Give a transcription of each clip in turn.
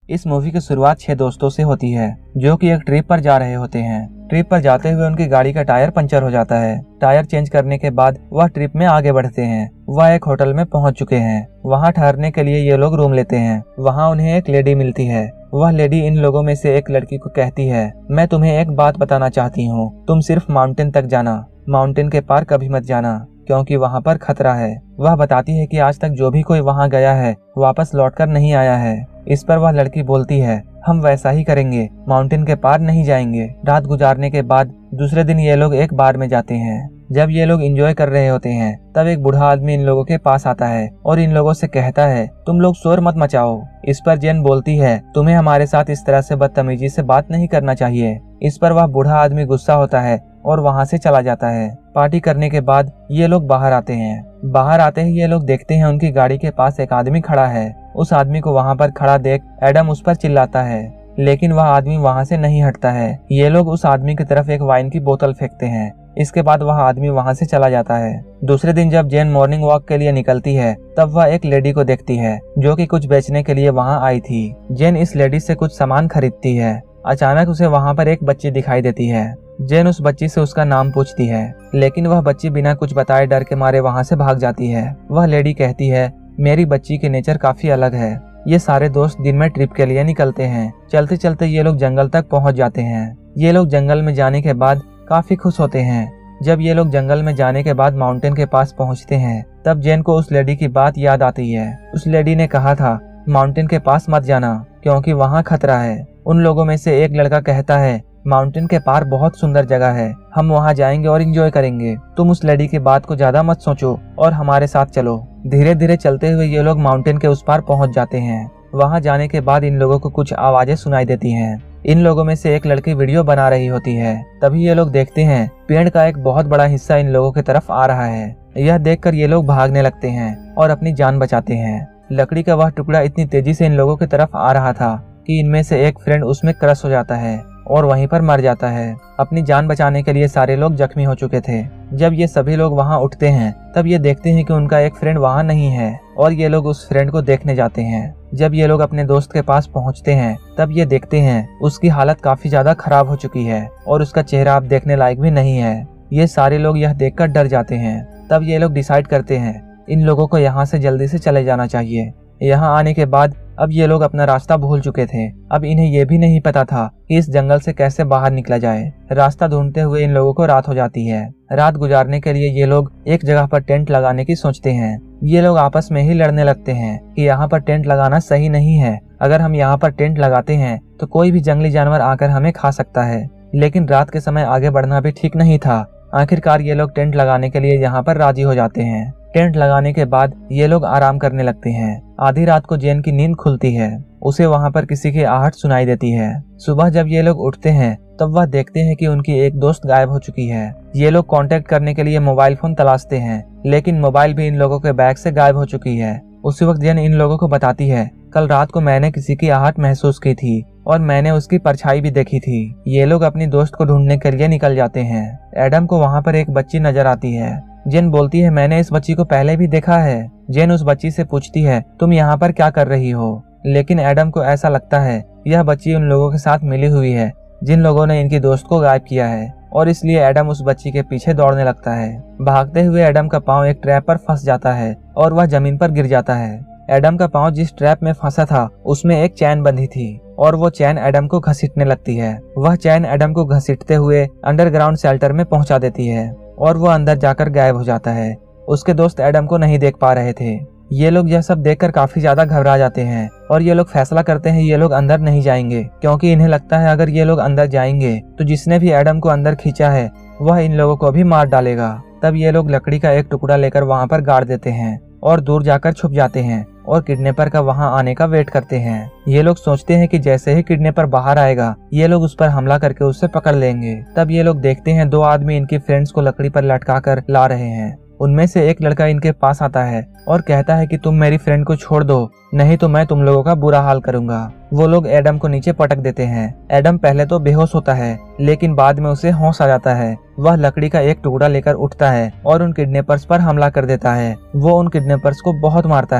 इस मूवी की शुरुआत 6 दोस्तों से होती है जो कि एक ट्रिप पर जा रहे होते हैं। ट्रिप पर जाते हुए उनकी गाड़ी का टायर पंचर हो जाता है। टायर चेंज करने के बाद वह ट्रिप में आगे बढ़ते हैं। वह एक होटल में पहुंच चुके हैं। वहां ठहरने के लिए ये लोग रूम लेते हैं। वहां उन्हें एक लेडी मिलती है। वह लेडी इन लोगों में से एक लड़की को कहती है, मैं तुम्हें एक बात बताना चाहती हूँ, तुम सिर्फ माउंटेन तक जाना, माउंटेन के पार कभी मत जाना क्योंकि वहाँ पर खतरा है। वह बताती है कि आज तक जो भी कोई वहाँ गया है वापस लौटकर नहीं आया है। इस पर वह लड़की बोलती है, हम वैसा ही करेंगे, माउंटेन के पार नहीं जाएंगे। रात गुजारने के बाद दूसरे दिन ये लोग एक बार में जाते हैं। जब ये लोग एंजॉय कर रहे होते हैं तब एक बूढ़ा आदमी इन लोगों के पास आता है और इन लोगों से कहता है, तुम लोग शोर मत मचाओ। इस पर जेन बोलती है, तुम्हें हमारे साथ इस तरह से बदतमीजी से बात नहीं करना चाहिए। इस पर वह बूढ़ा आदमी गुस्सा होता है और वहाँ से चला जाता है। पार्टी करने के बाद ये लोग बाहर आते हैं। बाहर आते ही ये लोग देखते हैं उनकी गाड़ी के पास एक आदमी खड़ा है। उस आदमी को वहाँ पर खड़ा देख एडम उस पर चिल्लाता है, लेकिन वह आदमी वहाँ से नहीं हटता है। ये लोग उस आदमी की तरफ एक वाइन की बोतल फेंकते हैं। इसके बाद वह आदमी वहाँ से चला जाता है। दूसरे दिन जब जेन मॉर्निंग वॉक के लिए निकलती है तब वह एक लेडी को देखती है जो कि कुछ बेचने के लिए वहाँ आई थी। जेन इस लेडी से कुछ सामान खरीदती है। अचानक उसे वहाँ पर एक बच्ची दिखाई देती है। जेन उस बच्ची से उसका नाम पूछती है, लेकिन वह बच्ची बिना कुछ बताए डर के मारे वहाँ से भाग जाती है। वह लेडी कहती है, मेरी बच्ची के नेचर काफी अलग है। ये सारे दोस्त दिन में ट्रिप के लिए निकलते हैं। चलते चलते ये लोग जंगल तक पहुँच जाते हैं। ये लोग जंगल में जाने के बाद काफी खुश होते हैं। जब ये लोग जंगल में जाने के बाद माउंटेन के पास पहुँचते हैं तब जेन को उस लेडी की बात याद आती है। उस लेडी ने कहा था माउंटेन के पास मत जाना क्योंकि वहाँ खतरा है। उन लोगों में से एक लड़का कहता है, माउंटेन के पार बहुत सुंदर जगह है, हम वहाँ जाएंगे और एंजॉय करेंगे। तुम उस लेडी की बात को ज्यादा मत सोचो और हमारे साथ चलो। धीरे धीरे चलते हुए ये लोग माउंटेन के उस पार पहुँच जाते हैं। वहाँ जाने के बाद इन लोगों को कुछ आवाजें सुनाई देती हैं। इन लोगों में से एक लड़की वीडियो बना रही होती है। तभी ये लोग देखते हैं पेड़ का एक बहुत बड़ा हिस्सा इन लोगों की तरफ आ रहा है। यह देखकर ये लोग भागने लगते हैं और अपनी जान बचाते हैं। लकड़ी का वह टुकड़ा इतनी तेजी से इन लोगों की तरफ आ रहा था कि इनमें से एक फ्रेंड उसमें क्रश हो जाता है और वहीं पर मर जाता है। अपनी जान बचाने के लिए सारे लोग जख्मी हो चुके थे। जब ये सभी लोग वहां उठते हैं तब ये देखते हैं कि उनका एक फ्रेंड वहां नहीं है और ये लोग उस फ्रेंड को देखने जाते हैं। जब ये लोग अपने दोस्त के पास पहुंचते हैं तब ये देखते हैं उसकी हालत काफी ज्यादा खराब हो चुकी है और उसका चेहरा अब देखने लायक भी नहीं है। ये सारे लोग यह देखकर डर जाते हैं। तब ये लोग डिसाइड करते हैं इन लोगों को यहाँ से जल्दी से चले जाना चाहिए। यहाँ आने के बाद अब ये लोग अपना रास्ता भूल चुके थे। अब इन्हें यह भी नहीं पता था कि इस जंगल से कैसे बाहर निकला जाए। रास्ता ढूंढते हुए इन लोगों को रात हो जाती है। रात गुजारने के लिए ये लोग एक जगह पर टेंट लगाने की सोचते हैं। ये लोग आपस में ही लड़ने लगते हैं कि यहाँ पर टेंट लगाना सही नहीं है। अगर हम यहाँ पर टेंट लगाते हैं तो कोई भी जंगली जानवर आकर हमें खा सकता है। लेकिन रात के समय आगे बढ़ना भी ठीक नहीं था। आखिरकार ये लोग टेंट लगाने के लिए यहाँ पर राजी हो जाते हैं। टेंट लगाने के बाद ये लोग आराम करने लगते हैं। आधी रात को जेन की नींद खुलती है। उसे वहाँ पर किसी की आहट सुनाई देती है। सुबह जब ये लोग उठते हैं तब वह देखते हैं कि उनकी एक दोस्त गायब हो चुकी है। ये लोग कांटेक्ट करने के लिए मोबाइल फोन तलाशते हैं, लेकिन मोबाइल भी इन लोगों के बैग से गायब हो चुकी है। उसी वक्त जेन इन लोगों को बताती है, कल रात को मैंने किसी की आहट महसूस की थी और मैंने उसकी परछाई भी देखी थी। ये लोग अपनी दोस्त को ढूंढने के लिए निकल जाते हैं। एडम को वहाँ पर एक बच्ची नजर आती है। जेन बोलती है, मैंने इस बच्ची को पहले भी देखा है। जेन उस बच्ची से पूछती है, तुम यहाँ पर क्या कर रही हो? लेकिन एडम को ऐसा लगता है यह बच्ची उन लोगों के साथ मिली हुई है जिन लोगों ने इनकी दोस्त को गायब किया है, और इसलिए एडम उस बच्ची के पीछे दौड़ने लगता है। भागते हुए एडम का पाँव एक ट्रैप पर फंस जाता है और वह जमीन पर गिर जाता है। एडम का पाँव जिस ट्रैप में फंसा था उसमें एक चैन बंधी थी और वो चैन एडम को घसीटने लगती है। वह चैन एडम को घसीटते हुए अंडरग्राउंड शेल्टर में पहुंचा देती है और वो अंदर जाकर गायब हो जाता है। उसके दोस्त एडम को नहीं देख पा रहे थे। ये लोग यह सब देखकर काफी ज्यादा घबरा जाते हैं और ये लोग फैसला करते हैं ये लोग अंदर नहीं जाएंगे, क्योंकि इन्हें लगता है अगर ये लोग अंदर जाएंगे तो जिसने भी एडम को अंदर खींचा है वह इन लोगों को भी मार डालेगा। तब ये लोग लकड़ी का एक टुकड़ा लेकर वहाँ पर गाड़ देते हैं और दूर जाकर छुप जाते हैं और किडनैपर का वहाँ आने का वेट करते हैं। ये लोग सोचते हैं कि जैसे ही किडनैपर बाहर आएगा ये लोग उस पर हमला करके उससे पकड़ लेंगे। तब ये लोग देखते हैं दो आदमी इनके फ्रेंड्स को लकड़ी पर लटका कर ला रहे हैं। उनमें से एक लड़का इनके पास आता है और कहता है कि तुम मेरी फ्रेंड को छोड़ दो, नहीं तो मैं तुम लोगों का बुरा हाल करूंगा। वो लोग एडम को नीचे पटक देते हैं। एडम पहले तो बेहोश होता है, लेकिन बाद में उसे होश आ जाता है। वह लकड़ी का एक टुकड़ा लेकर उठता है और उन किडनैपर्स पर हमला कर देता है। वो उन किडनैपर्स को बहुत मारता है।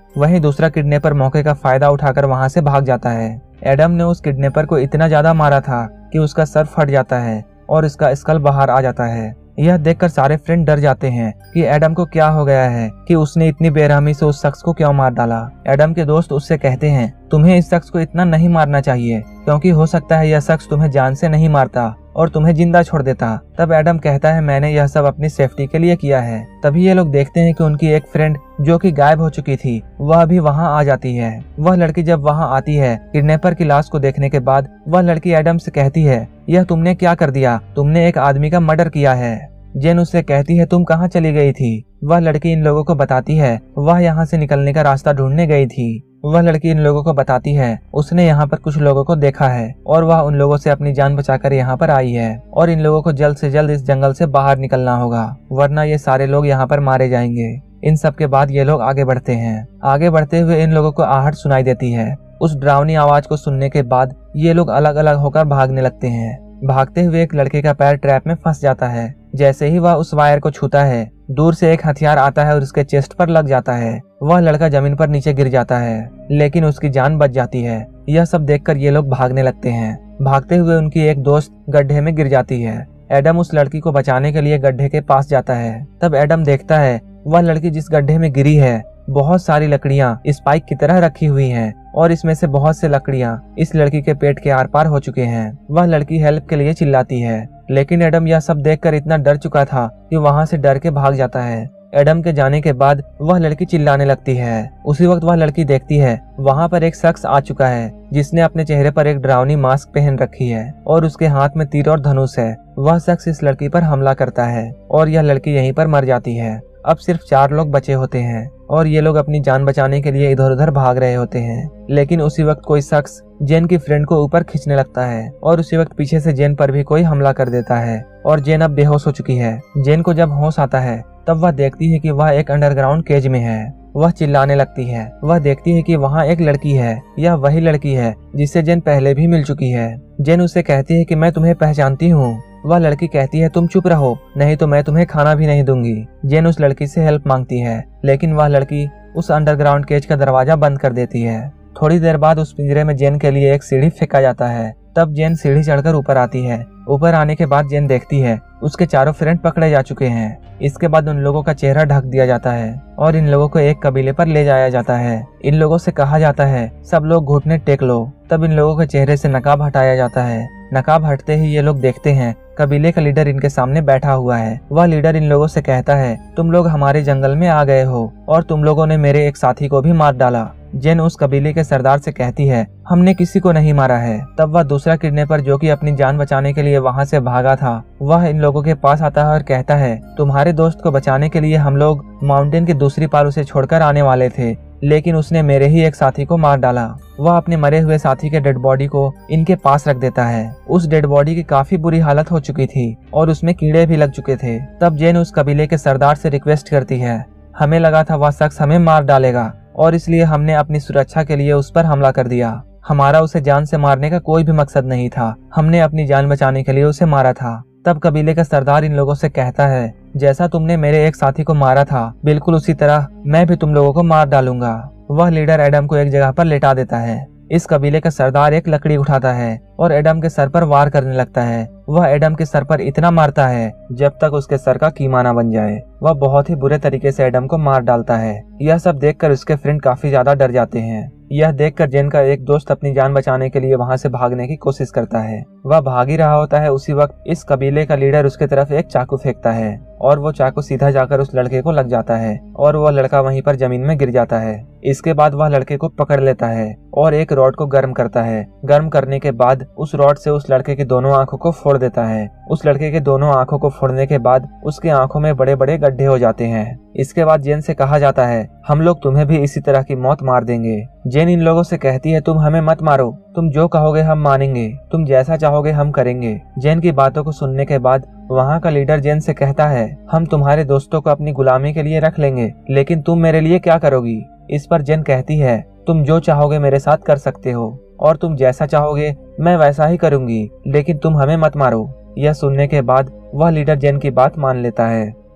वहीं दूसरा किडनैपर मौके का फायदा उठाकर वहां से भाग जाता है। एडम ने उस किडनैपर को इतना ज्यादा मारा था कि उसका सर फट जाता है और इसका स्कल बाहर आ जाता है। यह देखकर सारे फ्रेंड डर जाते हैं कि एडम को क्या हो गया है कि उसने इतनी बेरहमी से उस शख्स को क्यों मार डाला। एडम के दोस्त उससे कहते हैं तुम्हें इस शख्स को इतना नहीं मारना चाहिए, क्योंकि हो सकता है यह शख्स तुम्हें जान से नहीं मारता और तुम्हें जिंदा छोड़ देता। तब एडम कहता है मैंने यह सब अपनी सेफ्टी के लिए किया है। तभी ये लोग देखते हैं कि उनकी एक फ्रेंड जो कि गायब हो चुकी थी वह भी वहां आ जाती है। वह लड़की जब वहां आती है किडनैपर की लाश को देखने के बाद वह लड़की एडम से कहती है यह तुमने क्या कर दिया, तुमने एक आदमी का मर्डर किया है। जेन उससे कहती है तुम कहाँ चली गई थी। वह लड़की इन लोगों को बताती है वह यहाँ से निकलने का रास्ता ढूंढने गई थी। वह लड़की इन लोगों को बताती है उसने यहाँ पर कुछ लोगों को देखा है और वह उन लोगों से अपनी जान बचाकर यहाँ पर आई है और इन लोगों को जल्द से जल्द इस जंगल से बाहर निकलना होगा, वरना ये सारे लोग यहाँ पर मारे जाएंगे। इन सब के बाद ये लोग आगे बढ़ते हैं। आगे बढ़ते हुए इन लोगों को आहट सुनाई देती है। उस डरावनी आवाज को सुनने के बाद ये लोग अलग अलग होकर भागने लगते हैं। भागते हुए एक लड़के का पैर ट्रैप में फंस जाता है। जैसे ही वह उस वायर को छूता है दूर से एक हथियार आता है और उसके चेस्ट पर लग जाता है। वह लड़का जमीन पर नीचे गिर जाता है लेकिन उसकी जान बच जाती है। यह सब देखकर ये लोग भागने लगते हैं। भागते हुए उनकी एक दोस्त गड्ढे में गिर जाती है। एडम उस लड़की को बचाने के लिए गड्ढे के पास जाता है। तब एडम देखता है वह लड़की जिस गड्ढे में गिरी है बहुत सारी लकड़ियां स्पाइक की तरह रखी हुई हैं और इसमें से बहुत से लकड़ियां इस लड़की के पेट के आर पार हो चुके हैं। वह लड़की हेल्प के लिए चिल्लाती है लेकिन एडम यह सब देखकर इतना डर चुका था कि वहां से डर के भाग जाता है। एडम के जाने के बाद वह लड़की चिल्लाने लगती है। उसी वक्त वह लड़की देखती है वहां पर एक शख्स आ चुका है जिसने अपने चेहरे पर एक डरावनी मास्क पहन रखी है और उसके हाथ में तीर और धनुष है। वह शख्स इस लड़की पर हमला करता है और यह लड़की यहीं पर मर जाती है। अब सिर्फ 4 लोग बचे होते हैं और ये लोग अपनी जान बचाने के लिए इधर उधर भाग रहे होते हैं। लेकिन उसी वक्त कोई शख्स जेन की फ्रेंड को ऊपर खींचने लगता है और उसी वक्त पीछे से जेन पर भी कोई हमला कर देता है और जेन अब बेहोश हो चुकी है। जेन को जब होश आता है तब वह देखती है कि वह एक अंडरग्राउंड केज में है। वह चिल्लाने लगती है। वह देखती है कि वहाँ एक लड़की है। यह वही लड़की है जिससे जेन पहले भी मिल चुकी है। जेन उससे कहती है कि मैं तुम्हें पहचानती हूँ। वह लड़की कहती है तुम चुप रहो नहीं तो मैं तुम्हें खाना भी नहीं दूंगी। जेन उस लड़की से हेल्प मांगती है लेकिन वह लड़की उस अंडरग्राउंड केज का दरवाजा बंद कर देती है। थोड़ी देर बाद उस पिंजरे में जेन के लिए एक सीढ़ी फेंका जाता है। तब जेन सीढ़ी चढ़कर ऊपर आती है। ऊपर आने के बाद जेन देखती है उसके चारों फ्रेंड पकड़े जा चुके हैं। इसके बाद उन लोगों का चेहरा ढक दिया जाता है और इन लोगों को एक कबीले पर ले जाया जाता है। इन लोगों से कहा जाता है सब लोग घुटने टेक लो। तब इन लोगों के चेहरे से नकाब हटाया जाता है। नकाब हटते ही ये लोग देखते हैं कबीले का लीडर इनके सामने बैठा हुआ है। वह लीडर इन लोगों से कहता है तुम लोग हमारे जंगल में आ गए हो और तुम लोगों ने मेरे एक साथी को भी मार डाला। जेन उस कबीले के सरदार से कहती है हमने किसी को नहीं मारा है। तब वह दूसरा किडनैपर जो कि अपनी जान बचाने के लिए वहां से भागा था वह इन लोगों के पास आता है और कहता है तुम्हारे दोस्त को बचाने के लिए हम लोग माउंटेन की दूसरी पार उसे छोड़कर आने वाले थे लेकिन उसने मेरे ही एक साथी को मार डाला। वह अपने मरे हुए साथी के डेड बॉडी को इनके पास रख देता है। उस डेड बॉडी की काफी बुरी हालत हो चुकी थी और उसमें कीड़े भी लग चुके थे। तब जेन उस कबीले के सरदार से रिक्वेस्ट करती है हमें लगा था वह शख्स हमें मार डालेगा और इसलिए हमने अपनी सुरक्षा के लिए उस पर हमला कर दिया। हमारा उसे जान से मारने का कोई भी मकसद नहीं था। हमने अपनी जान बचाने के लिए उसे मारा था। तब कबीले का सरदार इन लोगों से कहता है जैसा तुमने मेरे एक साथी को मारा था बिल्कुल उसी तरह मैं भी तुम लोगों को मार डालूंगा। वह लीडर एडम को एक जगह पर लेटा देता है। इस कबीले का सरदार एक लकड़ी उठाता है और एडम के सर पर वार करने लगता है। वह एडम के सर पर इतना मारता है जब तक उसके सर का कीमा ना बन जाए। वह बहुत ही बुरे तरीके से एडम को मार डालता है। यह सब देखकर उसके फ्रेंड काफी ज्यादा डर जाते हैं। यह देखकर जेन का एक दोस्त अपनी जान बचाने के लिए वहां से भागने की कोशिश करता है। वह भाग ही रहा होता है। उसी वक्त इस कबीले का लीडर उसके तरफ एक चाकू फेंकता है और वो चाकू सीधा जाकर उस लड़के को लग जाता है और वह लड़का वहीं पर जमीन में गिर जाता है। इसके बाद वह लड़के को पकड़ लेता है और एक रॉड को गर्म करता है। गर्म करने के बाद उस रॉड से उस लड़के की दोनों आंखों को फोड़ देता है। उस लड़के के दोनों आंखों को फोड़ने के बाद उसकी आंखों में बड़े बड़े गड्ढे हो जाते हैं। इसके बाद जेन से कहा जाता है हम लोग तुम्हें भी इसी तरह की मौत मार देंगे। जेन इन लोगों से कहती है तुम हमें मत मारो, तुम जो कहोगे हम मानेंगे, तुम जैसा चाहोगे हम करेंगे। जेन की बातों को सुनने के बाद वहाँ का लीडर जेन से कहता है हम तुम्हारे दोस्तों को अपनी गुलामी के लिए रख लेंगे लेकिन तुम मेरे लिए क्या करोगी। इस पर जेन कहती है तुम जो चाहोगे मेरे साथ कर सकते हो और तुम जैसा चाहोगे मैं वैसा ही करूंगी लेकिन तुम हमें मत मारो। यह सुनने के बाद वह लीडर जेन की बात मान लेता है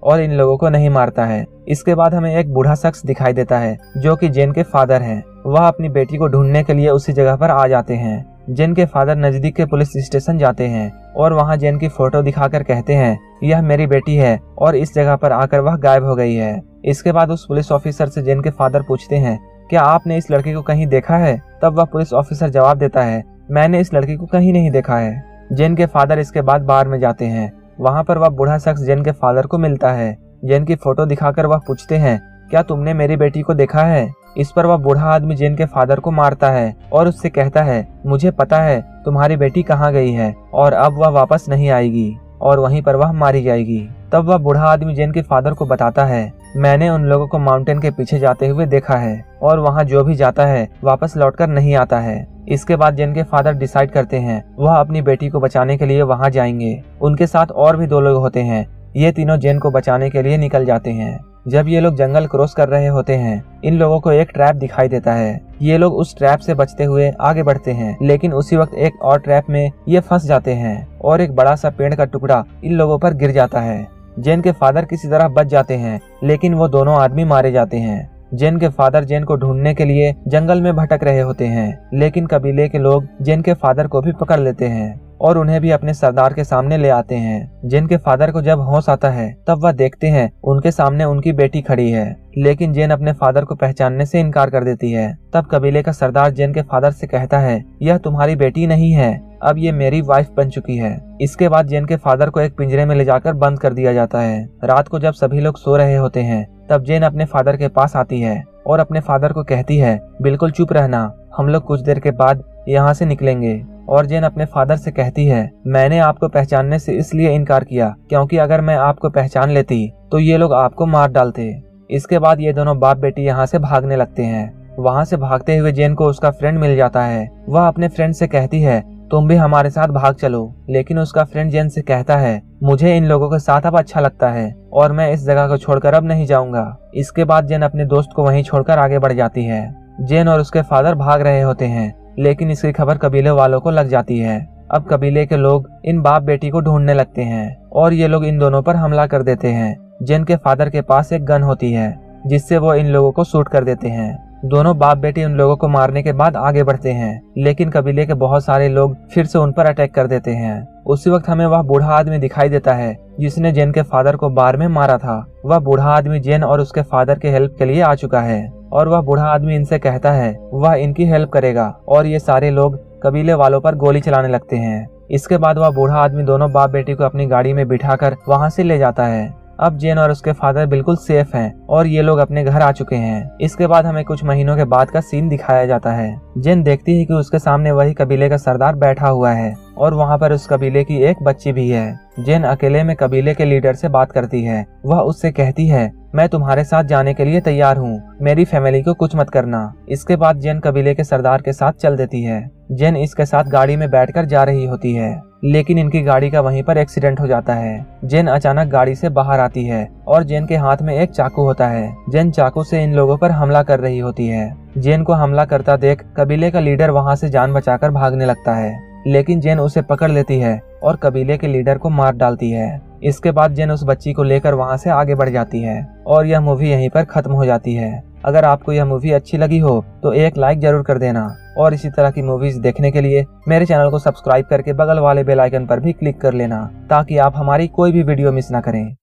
और इन लोगों को नहीं मारता है। इसके बाद हमें एक बूढ़ा शख्स दिखाई देता है जो कि जेन के फादर हैं। वह अपनी बेटी को ढूंढने के लिए उसी जगह पर आ जाते हैं। जेन के फादर नजदीक के पुलिस स्टेशन जाते हैं और वहां जेन की फोटो दिखाकर कहते हैं यह मेरी बेटी है और इस जगह पर आकर वह गायब हो गई है। इसके बाद उस पुलिस ऑफिसर से जेन के फादर पूछते हैं क्या आपने इस लड़की को कहीं देखा है? तब वह पुलिस ऑफिसर जवाब देता है मैंने इस लड़की को कहीं नहीं देखा है। जेन के फादर इसके बाद बार में जाते हैं। वहां पर वह बूढ़ा शख्स जेन के फादर को मिलता है। जेन की फोटो दिखाकर वह पूछते हैं क्या तुमने मेरी बेटी को देखा है? इस पर वह बूढ़ा आदमी जेन के फादर को मारता है और उससे कहता है मुझे पता है तुम्हारी बेटी कहाँ गई है और अब वह वापस नहीं आएगी और वहीं पर वह मारी जाएगी। तब वह बूढ़ा आदमी जेन के फादर को बताता है मैंने उन लोगों को माउंटेन के पीछे जाते हुए देखा है और वहाँ जो भी जाता है वापस लौटकर नहीं आता है। इसके बाद जेन के फादर डिसाइड करते हैं वह अपनी बेटी को बचाने के लिए वहाँ जाएंगे। उनके साथ और भी 2 लोग होते हैं। ये तीनों जेन को बचाने के लिए निकल जाते हैं। जब ये लोग जंगल क्रॉस कर रहे होते हैं इन लोगों को एक ट्रैप दिखाई देता है। ये लोग उस ट्रैप से बचते हुए आगे बढ़ते हैं, लेकिन उसी वक्त एक और ट्रैप में ये फंस जाते हैं और एक बड़ा सा पेड़ का टुकड़ा इन लोगों पर गिर जाता है। जेन के फादर किसी तरह बच जाते हैं, लेकिन वो दोनों आदमी मारे जाते हैं। जेन के फादर जेन को ढूंढने के लिए जंगल में भटक रहे होते हैं, लेकिन कबीले के लोग जेन के फादर को भी पकड़ लेते हैं और उन्हें भी अपने सरदार के सामने ले आते हैं। जेन के फादर को जब होश आता है तब वह देखते हैं उनके सामने उनकी बेटी खड़ी है, लेकिन जेन अपने फादर को पहचानने से इनकार कर देती है। तब कबीले का सरदार जेन के फादर से कहता है यह तुम्हारी बेटी नहीं है, अब ये मेरी वाइफ बन चुकी है। इसके बाद जेन के फादर को एक पिंजरे में ले जाकर बंद कर दिया जाता है। रात को जब सभी लोग सो रहे होते हैं तब जेन अपने फादर के पास आती है और अपने फादर को कहती है बिल्कुल चुप रहना, हम लोग कुछ देर के बाद यहाँ से निकलेंगे। और जेन अपने फादर से कहती है मैंने आपको पहचानने से इसलिए इनकार किया क्योंकि अगर मैं आपको पहचान लेती तो ये लोग आपको मार डालते। इसके बाद ये दोनों बाप बेटी यहाँ से भागने लगते हैं। वहाँ से भागते हुए जेन को उसका फ्रेंड मिल जाता है। वह अपने फ्रेंड से कहती है तुम भी हमारे साथ भाग चलो, लेकिन उसका फ्रेंड जेन से कहता है मुझे इन लोगों के साथ अब अच्छा लगता है और मैं इस जगह को छोड़कर अब नहीं जाऊंगा। इसके बाद जेन अपने दोस्त को वहीं छोड़कर आगे बढ़ जाती है। जेन और उसके फादर भाग रहे होते हैं, लेकिन इसकी खबर कबीले वालों को लग जाती है। अब कबीले के लोग इन बाप बेटी को ढूंढने लगते हैं और ये लोग इन दोनों पर हमला कर देते हैं। जेन के फादर के पास एक गन होती है जिससे वो इन लोगों को शूट कर देते हैं। दोनों बाप बेटी उन लोगों को मारने के बाद आगे बढ़ते हैं, लेकिन कबीले के बहुत सारे लोग फिर से उन पर अटैक कर देते हैं। उसी वक्त हमें वह बूढ़ा आदमी दिखाई देता है जिसने जेन के फादर को बार में मारा था। वह बूढ़ा आदमी जेन और उसके फादर के हेल्प के लिए आ चुका है और वह बूढ़ा आदमी इनसे कहता है वह इनकी हेल्प करेगा और ये सारे लोग कबीले वालों पर गोली चलाने लगते हैं। इसके बाद वह बूढ़ा आदमी दोनों बाप बेटी को अपनी गाड़ी में बिठाकर वहां से ले जाता है। अब जेन और उसके फादर बिल्कुल सेफ हैं और ये लोग अपने घर आ चुके हैं। इसके बाद हमें कुछ महीनों के बाद का सीन दिखाया जाता है। जेन देखती है कि उसके सामने वही कबीले का सरदार बैठा हुआ है और वहाँ पर उस कबीले की एक बच्ची भी है। जेन अकेले में कबीले के लीडर से बात करती है। वह उससे कहती है मैं तुम्हारे साथ जाने के लिए तैयार हूँ, मेरी फैमिली को कुछ मत करना। इसके बाद जेन कबीले के सरदार के साथ चल देती है। जेन इसके साथ गाड़ी में बैठकर जा रही होती है, लेकिन इनकी गाड़ी का वहीं पर एक्सीडेंट हो जाता है। जेन अचानक गाड़ी से बाहर आती है और जेन के हाथ में एक चाकू होता है। जेन चाकू से इन लोगों पर हमला कर रही होती है। जेन को हमला करता देख कबीले का लीडर वहां से जान बचाकर भागने लगता है, लेकिन जेन उसे पकड़ लेती है और कबीले के लीडर को मार डालती है। इसके बाद जेन उस बच्ची को लेकर वहां से आगे बढ़ जाती है और यह मूवी यहीं पर खत्म हो जाती है। अगर आपको यह मूवी अच्छी लगी हो तो एक लाइक जरूर कर देना और इसी तरह की मूवीज देखने के लिए मेरे चैनल को सब्सक्राइब करके बगल वाले बेल आइकन पर भी क्लिक कर लेना ताकि आप हमारी कोई भी वीडियो मिस ना करें।